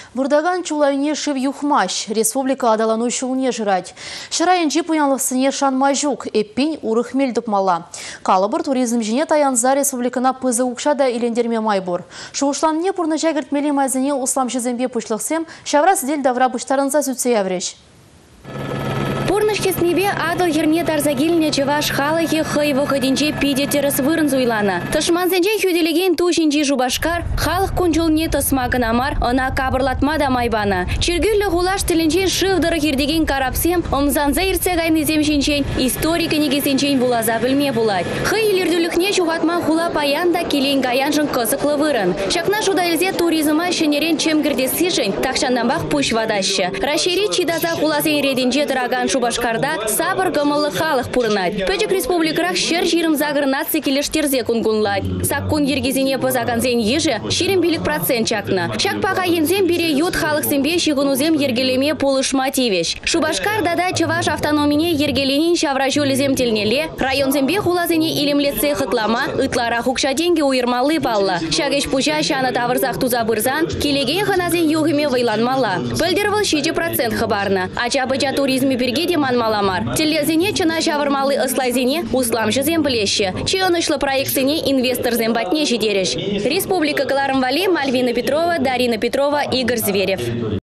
Бурдаган чулайне шив юхмаш, республика адалану шулне жырать. Шарайын жип уянлықсыне шанмажук, эппин урыхмел дұпмала. Калыбыр туризм жіне таянза республикана пызы укшада илендерме майбур. Шуышланне пурны жагіртмелі майзыне услам жезембе пушлықсем, шаврас дел давра бұштарынза сүтсе явреш. Порнышкеснебе адыл ерне тарзагилне чеваш халахи хай выходинче пиде терес вырын зуйлана. Ташманзенче хюделеген тушинчи жубашкар халах кончулне тосмагын амар, она кабырлатма да майбана. Чергюлле гулаш теленчен шывдыры хирдеген карапсем, омзанза ирце гайны земшинчен, историка негесенчен булаза білме булай. Хай илердюлікне чухатма хула паянда келен гаянжын кызыклы вырын. Шакна шудайлзе туризма шенерен чемгірдесішін, такшаннамбақ пуш вадашы. Рашери чидаза хулазен рединче дыраган Шубашкарда сабыр гымылы халық пурнать. Пөчік республикарах шер жирым загыр наци келештерзе кунгунлать. Саккун ергезине позаганзен ежі, ширим билік процент чакна. Шак паға ензем бере ют халық сімбе шигунузем ергелеме полышма тивеш. Шубашкардада чываш автономине ергеленин шавра жолезем телнеле, район зембе хулазене илемлеце хытлама, ытлара хукша деньги уйырмалы балла. Шагеш пуча шаны тавырзақ туза бырзан, келеген ханазен югыме вайланмала. Пөлдервал 6% хабарна. Ача-быча туризме берге деман маламар. Телезине чына шавырмалы ыслайзине услам жызем білеші. Чионышлы проектсине инвестор зембатне жидереш. Республика Галарымвали, Мальвина Петрова, Дарина Петрова, Игорь Зверев.